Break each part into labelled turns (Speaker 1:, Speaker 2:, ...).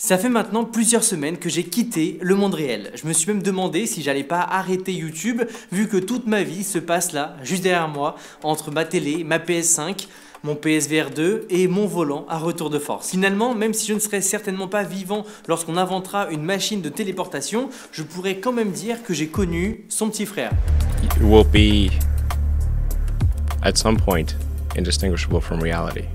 Speaker 1: Ça fait maintenant plusieurs semaines que j'ai quitté le monde réel. Je me suis même demandé si j'allais pas arrêter YouTube vu que toute ma vie se passe là, juste derrière moi, entre ma télé, ma PS5, mon PSVR 2 et mon volant à retour de force. Finalement, même si je ne serai certainement pas vivant lorsqu'on inventera une machine de téléportation, je pourrais quand même dire que j'ai connu son petit frère.
Speaker 2: You will be, at some point, indistinguishable from reality.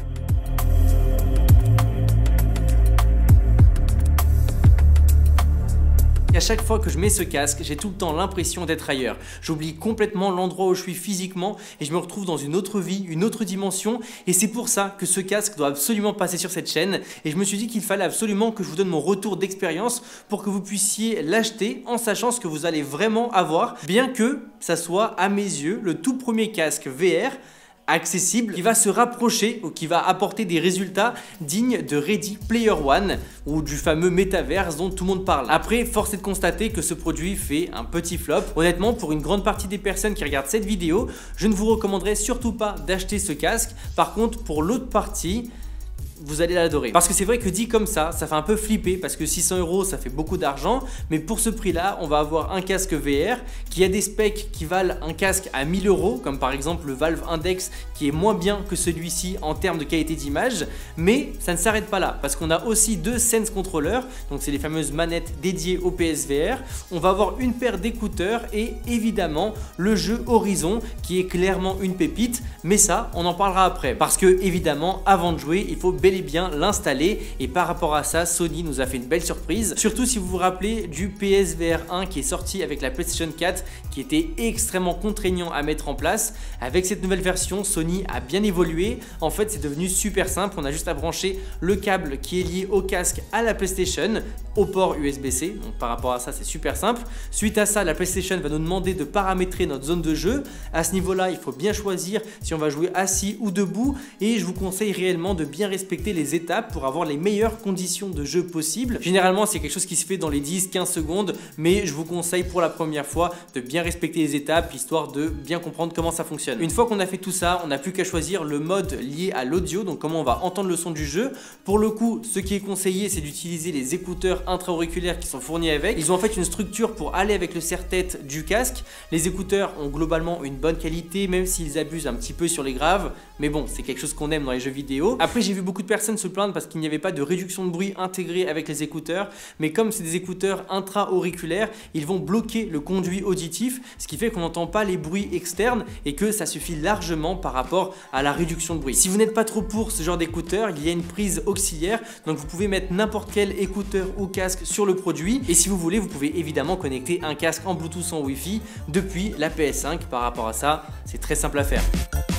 Speaker 1: À chaque fois que je mets ce casque, j'ai tout le temps l'impression d'être ailleurs. J'oublie complètement l'endroit où je suis physiquement et je me retrouve dans une autre vie, une autre dimension. Et c'est pour ça que ce casque doit absolument passer sur cette chaîne. Et je me suis dit qu'il fallait absolument que je vous donne mon retour d'expérience pour que vous puissiez l'acheter en sachant ce que vous allez vraiment avoir, bien que ça soit à mes yeux le tout premier casque VR accessible qui va se rapprocher ou qui va apporter des résultats dignes de Ready Player One ou du fameux métaverse dont tout le monde parle. Après, force est de constater que ce produit fait un petit flop. Honnêtement, pour une grande partie des personnes qui regardent cette vidéo, je ne vous recommanderais surtout pas d'acheter ce casque. Par contre, pour l'autre partie, vous allez l'adorer. Parce que c'est vrai que dit comme ça fait un peu flipper parce que 600 € ça fait beaucoup d'argent, mais pour ce prix là, on va avoir un casque VR qui a des specs qui valent un casque à 1000 €, comme par exemple le Valve Index qui est moins bien que celui-ci en termes de qualité d'image, mais ça ne s'arrête pas là parce qu'on a aussi deux Sense controllers, donc c'est les fameuses manettes dédiées au PSVR. On va avoir une paire d'écouteurs et évidemment le jeu Horizon qui est clairement une pépite, mais ça on en parlera après parce que évidemment avant de jouer il faut et bien l'installer et par rapport à ça Sony nous a fait une belle surprise, surtout si vous vous rappelez du PSVR 1 qui est sorti avec la PlayStation 4 qui était extrêmement contraignant à mettre en place. Avec cette nouvelle version Sony a bien évolué, en fait c'est devenu super simple, on a juste à brancher le câble qui est lié au casque à la PlayStation au port USB-C, donc par rapport à ça c'est super simple. Suite à ça la PlayStation va nous demander de paramétrer notre zone de jeu. À ce niveau là il faut bien choisir si on va jouer assis ou debout et je vous conseille réellement de bien respecter les étapes pour avoir les meilleures conditions de jeu possibles. Généralement c'est quelque chose qui se fait dans les 10-15 secondes, mais je vous conseille pour la première fois de bien respecter les étapes histoire de bien comprendre comment ça fonctionne. Une fois qu'on a fait tout ça, on n'a plus qu'à choisir le mode lié à l'audio, donc comment on va entendre le son du jeu. Pour le coup, ce qui est conseillé c'est d'utiliser les écouteurs intra-auriculaires qui sont fournis avec. Ils ont en fait une structure pour aller avec le serre-tête du casque. Les écouteurs ont globalement une bonne qualité même s'ils abusent un petit peu sur les graves, mais bon c'est quelque chose qu'on aime dans les jeux vidéo. Après j'ai vu beaucoup de personnes se plaindre parce qu'il n'y avait pas de réduction de bruit intégrée avec les écouteurs, mais comme c'est des écouteurs intra-auriculaires, ils vont bloquer le conduit auditif, ce qui fait qu'on n'entend pas les bruits externes et que ça suffit largement par rapport à la réduction de bruit. Si vous n'êtes pas trop pour ce genre d'écouteurs, il y a une prise auxiliaire, donc vous pouvez mettre n'importe quel écouteur ou casque sur le produit et si vous voulez, vous pouvez évidemment connecter un casque en Bluetooth en Wi-Fi depuis la PS5. Par rapport à ça, c'est très simple à faire.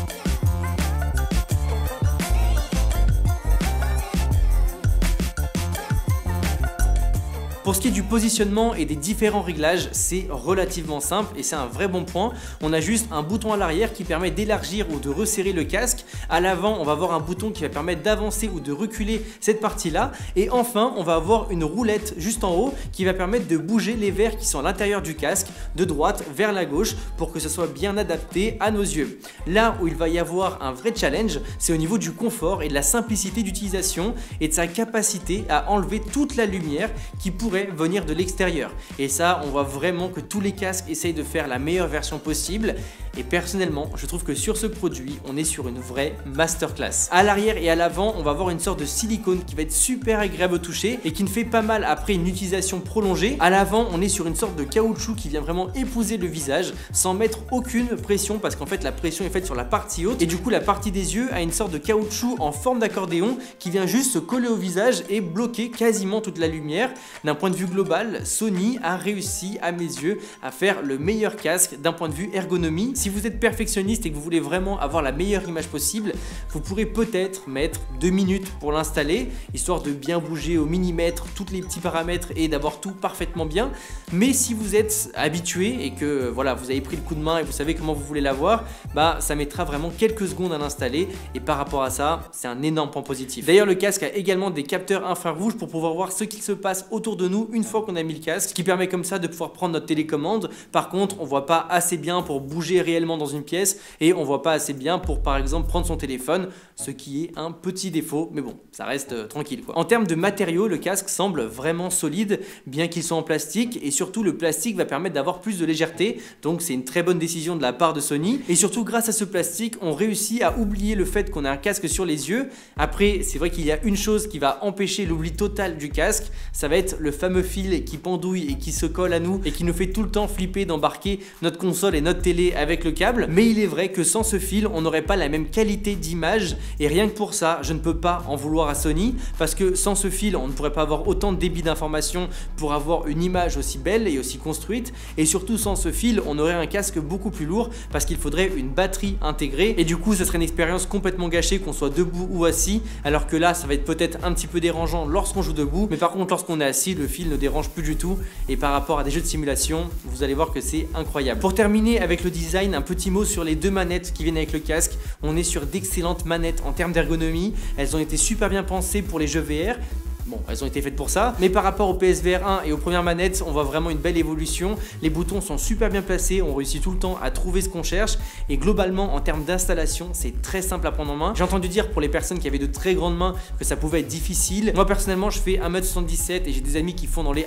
Speaker 1: Pour ce qui est du positionnement et des différents réglages, c'est relativement simple et c'est un vrai bon point. On a juste un bouton à l'arrière qui permet d'élargir ou de resserrer le casque. À l'avant, on va avoir un bouton qui va permettre d'avancer ou de reculer cette partie-là. Et enfin, on va avoir une roulette juste en haut qui va permettre de bouger les verres qui sont à l'intérieur du casque de droite vers la gauche pour que ce soit bien adapté à nos yeux. Là où il va y avoir un vrai challenge, c'est au niveau du confort et de la simplicité d'utilisation et de sa capacité à enlever toute la lumière qui pourrait venir de l'extérieur. Et ça, on voit vraiment que tous les casques essayent de faire la meilleure version possible. Et personnellement, je trouve que sur ce produit, on est sur une vraie masterclass. À l'arrière et à l'avant, on va avoir une sorte de silicone qui va être super agréable au toucher et qui ne fait pas mal après une utilisation prolongée. À l'avant, on est sur une sorte de caoutchouc qui vient vraiment épouser le visage sans mettre aucune pression parce qu'en fait la pression est faite sur la partie haute et du coup la partie des yeux a une sorte de caoutchouc en forme d'accordéon qui vient juste se coller au visage et bloquer quasiment toute la lumière. D'un point de vue global, Sony a réussi à mes yeux à faire le meilleur casque d'un point de vue ergonomie. Si vous êtes perfectionniste et que vous voulez vraiment avoir la meilleure image possible, vous pourrez peut-être mettre 2 minutes pour l'installer, histoire de bien bouger au millimètre tous les petits paramètres et d'avoir tout parfaitement bien. Mais si vous êtes habitué et que voilà, vous avez pris le coup de main et vous savez comment vous voulez l'avoir, bah ça mettra vraiment quelques secondes à l'installer et par rapport à ça, c'est un énorme point positif. D'ailleurs, le casque a également des capteurs infrarouges pour pouvoir voir ce qu'il se passe autour de nous une fois qu'on a mis le casque, ce qui permet comme ça de pouvoir prendre notre télécommande. Par contre, on voit pas assez bien pour bouger réellement dans une pièce et on voit pas assez bien pour par exemple prendre son téléphone, ce qui est un petit défaut, mais bon, ça reste tranquille quoi. En termes de matériaux, le casque semble vraiment solide, bien qu'il soit en plastique, et surtout le plastique va permettre d'avoir plus de légèreté, donc c'est une très bonne décision de la part de Sony. Et surtout grâce à ce plastique, on réussit à oublier le fait qu'on a un casque sur les yeux. Après, c'est vrai qu'il y a une chose qui va empêcher l'oubli total du casque, ça va être le fameux fil qui pendouille et qui se colle à nous et qui nous fait tout le temps flipper d'embarquer notre console et notre télé avec le câble. Mais il est vrai que sans ce fil, on n'aurait pas la même qualité d'image, et rien que pour ça, je ne peux pas en vouloir à Sony, parce que sans ce fil, on ne pourrait pas avoir autant de débit d'information pour avoir une image aussi belle et aussi construite, et surtout sans ce fil, on aurait un casque beaucoup plus lourd parce qu'il faudrait une batterie intégrée, et du coup ça serait une expérience complètement gâchée qu'on soit debout ou assis, alors que là ça va être peut-être un petit peu dérangeant lorsqu'on joue debout, mais par contre lorsqu'on est assis, le fil ne dérange plus du tout, et par rapport à des jeux de simulation, vous allez voir que c'est incroyable. Pour terminer avec le design, un petit mot sur les deux manettes qui viennent avec le casque. On est sur d'excellentes manettes en termes d'ergonomie, elles ont été super bien pensées pour les jeux VR. Bon, elles ont été faites pour ça, mais par rapport au PSVR 1 et aux premières manettes, on voit vraiment une belle évolution. Les boutons sont super bien placés, on réussit tout le temps à trouver ce qu'on cherche, et globalement en termes d'installation, c'est très simple à prendre en main. J'ai entendu dire pour les personnes qui avaient de très grandes mains que ça pouvait être difficile. Moi personnellement, je fais 1m77 et j'ai des amis qui font dans les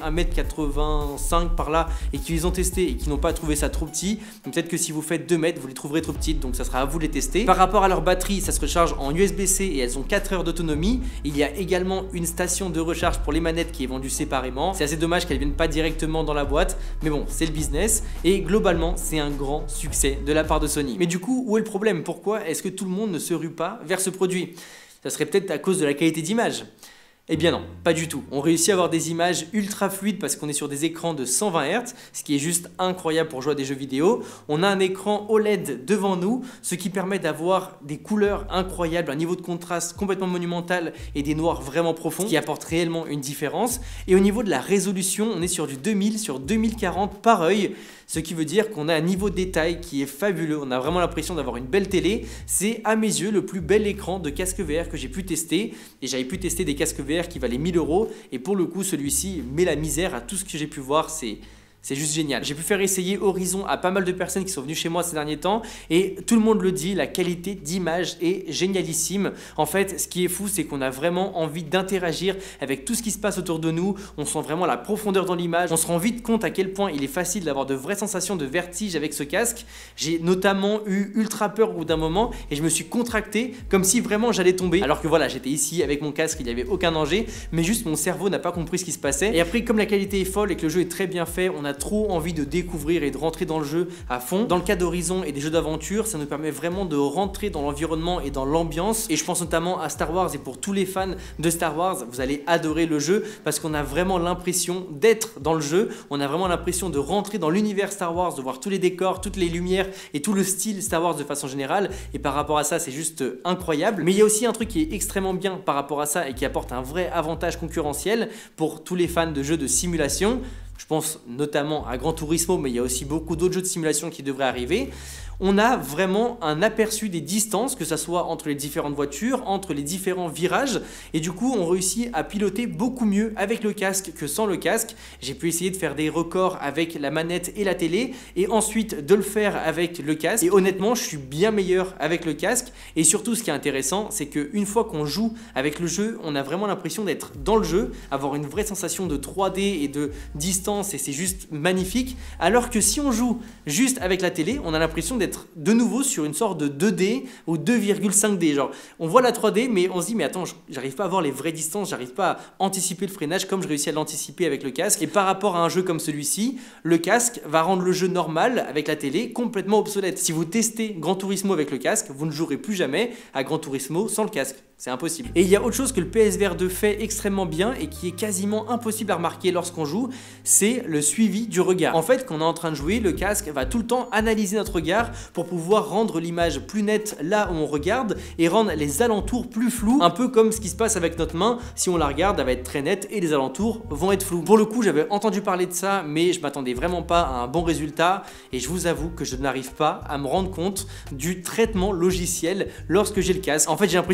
Speaker 1: 1m85 par là et qui les ont testés et qui n'ont pas trouvé ça trop petit. Peut-être que si vous faites 2 mètres, vous les trouverez trop petites, donc ça sera à vous de les tester. Par rapport à leur batterie, ça se recharge en USB-C et elles ont 4 heures d'autonomie. Il y a également une station de recharge pour les manettes qui est vendue séparément. C'est assez dommage qu'elles viennent pas directement dans la boîte, mais bon, c'est le business, et globalement c'est un grand succès de la part de Sony. Mais du coup, où est le problème? Pourquoi est-ce que tout le monde ne se rue pas vers ce produit? Ça serait peut-être à cause de la qualité d'image. Eh bien non, pas du tout. On réussit à avoir des images ultra fluides parce qu'on est sur des écrans de 120 Hz, ce qui est juste incroyable pour jouer à des jeux vidéo. On a un écran OLED devant nous, ce qui permet d'avoir des couleurs incroyables, un niveau de contraste complètement monumental et des noirs vraiment profonds, qui apportent réellement une différence. Et au niveau de la résolution, on est sur du 2000 sur 2040 par œil, ce qui veut dire qu'on a un niveau de détail qui est fabuleux. On a vraiment l'impression d'avoir une belle télé. C'est à mes yeux le plus bel écran de casque VR que j'ai pu tester, et j'avais pu tester des casques VR qui valait 1000 €, et pour le coup celui-ci met la misère à tout ce que j'ai pu voir. C'est juste génial. J'ai pu faire essayer Horizon à pas mal de personnes qui sont venues chez moi ces derniers temps, et tout le monde le dit, la qualité d'image est génialissime. En fait, ce qui est fou, c'est qu'on a vraiment envie d'interagir avec tout ce qui se passe autour de nous. On sent vraiment la profondeur dans l'image. On se rend vite compte à quel point il est facile d'avoir de vraies sensations de vertige avec ce casque. J'ai notamment eu ultra peur au bout d'un moment et je me suis contracté comme si vraiment j'allais tomber. Alors que voilà, j'étais ici avec mon casque, il n'y avait aucun danger, mais juste mon cerveau n'a pas compris ce qui se passait. Et après, comme la qualité est folle et que le jeu est très bien fait, on a trop envie de découvrir et de rentrer dans le jeu à fond. Dans le cas d'Horizon et des jeux d'aventure, ça nous permet vraiment de rentrer dans l'environnement et dans l'ambiance, et je pense notamment à Star Wars, et pour tous les fans de Star Wars, vous allez adorer le jeu parce qu'on a vraiment l'impression d'être dans le jeu, on a vraiment l'impression de rentrer dans l'univers Star Wars, de voir tous les décors, toutes les lumières et tout le style Star Wars de façon générale, et par rapport à ça, c'est juste incroyable. Mais il y a aussi un truc qui est extrêmement bien par rapport à ça et qui apporte un vrai avantage concurrentiel pour tous les fans de jeux de simulation. Je pense notamment à Gran Turismo, mais il y a aussi beaucoup d'autres jeux de simulation qui devraient arriver. On a vraiment un aperçu des distances, que ce soit entre les différentes voitures, entre les différents virages, et du coup on réussit à piloter beaucoup mieux avec le casque que sans le casque. J'ai pu essayer de faire des records avec la manette et la télé, et ensuite de le faire avec le casque, et honnêtement je suis bien meilleur avec le casque. Et surtout, ce qui est intéressant, c'est qu'une fois qu'on joue avec le jeu, on a vraiment l'impression d'être dans le jeu, avoir une vraie sensation de 3D et de distance, et c'est juste magnifique. Alors que si on joue juste avec la télé, on a l'impression d'être de nouveau sur une sorte de 2D ou 2,5D. Genre, on voit la 3D, mais on se dit, mais attends, j'arrive pas à voir les vraies distances, j'arrive pas à anticiper le freinage comme je réussis à l'anticiper avec le casque. Et par rapport à un jeu comme celui-ci, le casque va rendre le jeu normal avec la télé complètement obsolète. Si vous testez Gran Turismo avec le casque, vous ne jouerez plus jamais à Gran Turismo sans le casque. C'est impossible. Et il y a autre chose que le PSVR 2 fait extrêmement bien et qui est quasiment impossible à remarquer lorsqu'on joue, c'est le suivi du regard. En fait, quand on est en train de jouer, le casque va tout le temps analyser notre regard pour pouvoir rendre l'image plus nette là où on regarde et rendre les alentours plus flous, un peu comme ce qui se passe avec notre main. Si on la regarde, elle va être très nette et les alentours vont être flous. Pour le coup, j'avais entendu parler de ça, mais je m'attendais vraiment pas à un bon résultat, et je vous avoue que je n'arrive pas à me rendre compte du traitement logiciel lorsque j'ai le casque. En fait, j'ai l'impression qu'il n'y a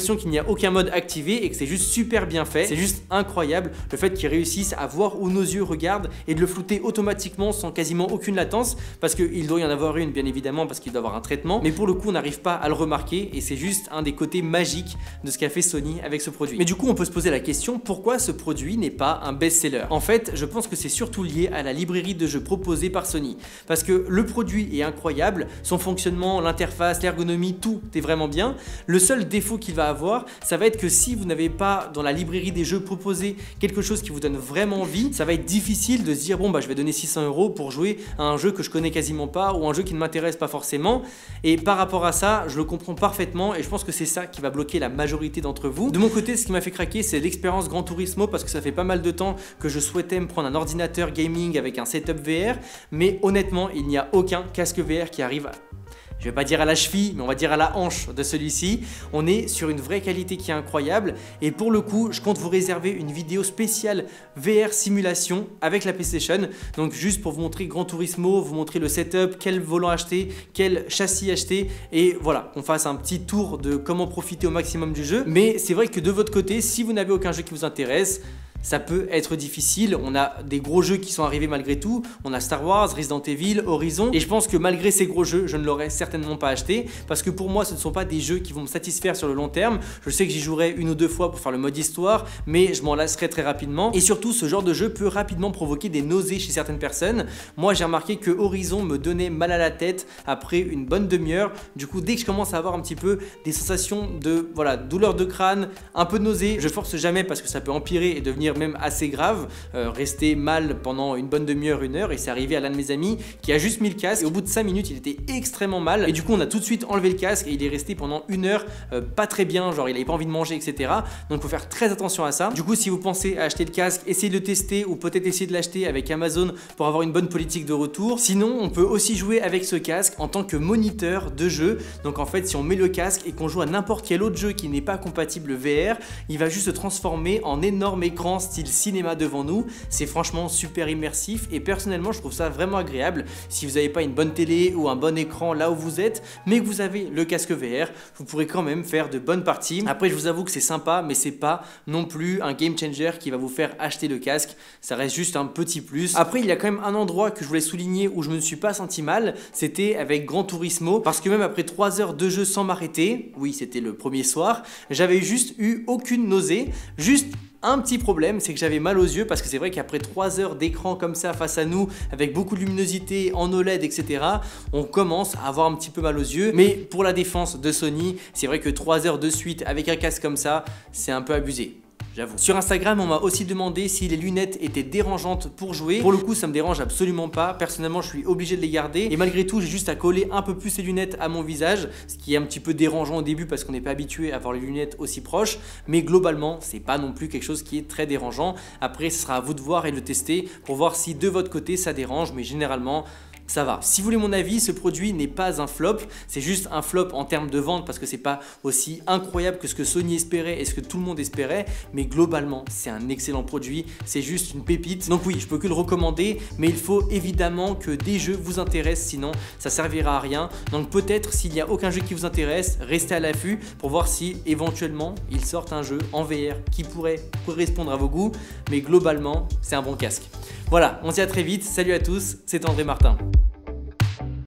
Speaker 1: aucun mode activé et que c'est juste super bien fait. C'est juste incroyable le fait qu'ils réussissent à voir où nos yeux regardent et de le flouter automatiquement sans quasiment aucune latence, parce qu'il doit y en avoir une bien évidemment parce qu'il doit avoir un traitement, mais pour le coup on n'arrive pas à le remarquer et c'est juste un des côtés magiques de ce qu'a fait Sony avec ce produit. Mais du coup on peut se poser la question, pourquoi ce produit n'est pas un best-seller? En fait je pense que c'est surtout lié à la librairie de jeux proposée par Sony, parce que le produit est incroyable, son fonctionnement, l'interface, l'ergonomie, tout est vraiment bien. Le seul défaut qu'il va avoir, ça va être que si vous n'avez pas dans la librairie des jeux proposés quelque chose qui vous donne vraiment envie, ça va être difficile de se dire bon bah je vais donner 600 € pour jouer à un jeu que je connais quasiment pas ou un jeu qui ne m'intéresse pas forcément. Et par rapport à ça, je le comprends parfaitement et je pense que c'est ça qui va bloquer la majorité d'entre vous. De mon côté, ce qui m'a fait craquer, c'est l'expérience Gran Turismo, parce que ça fait pas mal de temps que je souhaitais me prendre un ordinateur gaming avec un setup VR, mais honnêtement, il n'y a aucun casque VR qui arrive à... Je vais pas dire à la cheville, mais on va dire à la hanche de celui-ci. On est sur une vraie qualité qui est incroyable. Et pour le coup, je compte vous réserver une vidéo spéciale VR simulation avec la PlayStation. Donc juste pour vous montrer Gran Turismo, vous montrer le setup, quel volant acheter, quel châssis acheter. Et voilà, qu'on fasse un petit tour de comment profiter au maximum du jeu. Mais c'est vrai que de votre côté, si vous n'avez aucun jeu qui vous intéresse, ça peut être difficile. On a des gros jeux qui sont arrivés malgré tout. On a Star Wars, Resident Evil, Horizon. Et je pense que malgré ces gros jeux, je ne l'aurais certainement pas acheté. Parce que pour moi, ce ne sont pas des jeux qui vont me satisfaire sur le long terme. Je sais que j'y jouerai une ou deux fois pour faire le mode histoire, mais je m'en lasserai très rapidement. Et surtout, ce genre de jeu peut rapidement provoquer des nausées chez certaines personnes. Moi, j'ai remarqué que Horizon me donnait mal à la tête après une bonne demi-heure. Du coup, dès que je commence à avoir un petit peu des sensations de douleur de crâne, un peu de nausée, je force jamais parce que ça peut empirer et devenir même assez grave, rester mal pendant une bonne demi-heure, une heure. Et c'est arrivé à l'un de mes amis qui a juste mis le casque et au bout de 5 minutes il était extrêmement mal et du coup on a tout de suite enlevé le casque et il est resté pendant une heure pas très bien, genre il avait pas envie de manger, etc. Donc il faut faire très attention à ça. Du coup si vous pensez à acheter le casque, essayez de le tester ou peut-être essayer de l'acheter avec Amazon pour avoir une bonne politique de retour. Sinon on peut aussi jouer avec ce casque en tant que moniteur de jeu. Donc en fait si on met le casque et qu'on joue à n'importe quel autre jeu qui n'est pas compatible VR, il va juste se transformer en énorme écran style cinéma devant nous. C'est franchement super immersif et personnellement je trouve ça vraiment agréable. Si vous n'avez pas une bonne télé ou un bon écran là où vous êtes, mais que vous avez le casque VR, vous pourrez quand même faire de bonnes parties. Après je vous avoue que c'est sympa, mais c'est pas non plus un game changer qui va vous faire acheter le casque, ça reste juste un petit plus. Après il y a quand même un endroit que je voulais souligner où je me suis pas senti mal, c'était avec Gran Turismo, parce que même après 3 heures de jeu sans m'arrêter, oui c'était le premier soir, j'avais juste eu aucune nausée, juste un petit problème, c'est que j'avais mal aux yeux parce que c'est vrai qu'après 3 heures d'écran comme ça face à nous, avec beaucoup de luminosité en OLED, etc., on commence à avoir un petit peu mal aux yeux. Mais pour la défense de Sony, c'est vrai que 3 heures de suite avec un casque comme ça, c'est un peu abusé. J'avoue. Sur Instagram, on m'a aussi demandé si les lunettes étaient dérangeantes pour jouer. Pour le coup, ça me dérange absolument pas. Personnellement, je suis obligé de les garder. Et malgré tout, j'ai juste à coller un peu plus ces lunettes à mon visage, ce qui est un petit peu dérangeant au début parce qu'on n'est pas habitué à avoir les lunettes aussi proches. Mais globalement, c'est pas non plus quelque chose qui est très dérangeant. Après, ce sera à vous de voir et de le tester pour voir si de votre côté ça dérange. Mais généralement, ça va. Si vous voulez mon avis, ce produit n'est pas un flop, c'est juste un flop en termes de vente parce que c'est pas aussi incroyable que ce que Sony espérait et ce que tout le monde espérait, mais globalement c'est un excellent produit, c'est juste une pépite. Donc oui, je peux que le recommander, mais il faut évidemment que des jeux vous intéressent, sinon ça servira à rien. Donc peut-être s'il n'y a aucun jeu qui vous intéresse, restez à l'affût pour voir si éventuellement il sort un jeu en VR qui pourrait correspondre à vos goûts, mais globalement c'est un bon casque. Voilà, on se dit à très vite, salut à tous, c'est André Martin.